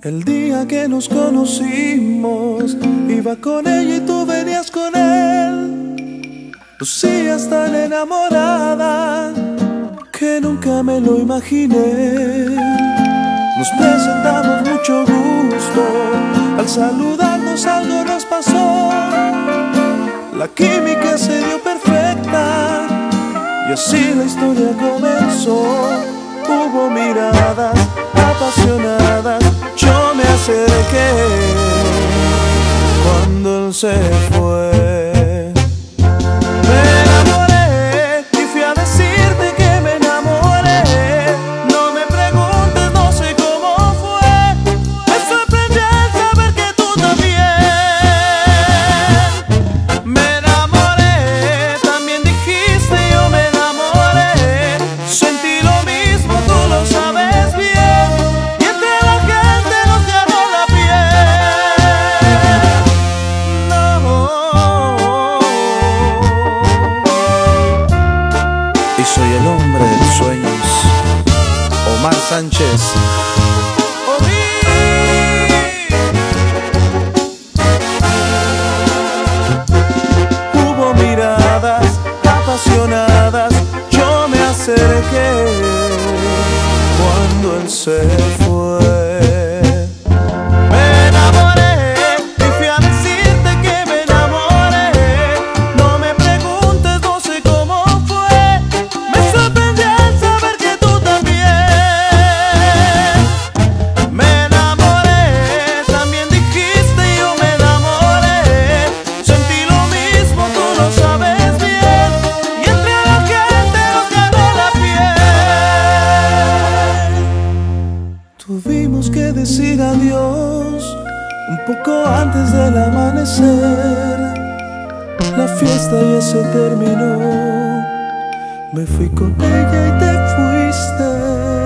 El día que nos conocimos, iba con ella y tú venías con él. Lucías tan enamorada que nunca me lo imaginé. Nos presentamos mucho gusto, al saludarnos algo nos pasó. La química se dio perfecta y así la historia comenzó. Hubo miradas apasionadas, yo me acerqué cuando él se fue. Me enamoré y fui a decirte que me enamoré. No me preguntes, no sé cómo fue. Me sorprendió el saber que tú también. Me enamoré, también dijiste yo me enamoré. Sentí lo mismo, tú lo sabes bien. Y entre la gente nos ganó la piel. No. Y soy el hombre de tus sueños, Omar Sánchez. Hubo miradas apasionadas, yo me acerqué cuando él se fue. Me enamoré y fui a decirte que me enamoré. No me preguntes, no sé cómo fue. Me sorprendió el saber que tú también. Me enamoré, también dijiste yo me enamoré. Sentí lo mismo, tú lo sabes bien. Y entre la gente nos ganó la piel. Tuvimos que decir adiós un poco antes del amanecer. La fiesta ya se terminó. Me fui con ella y te fuiste.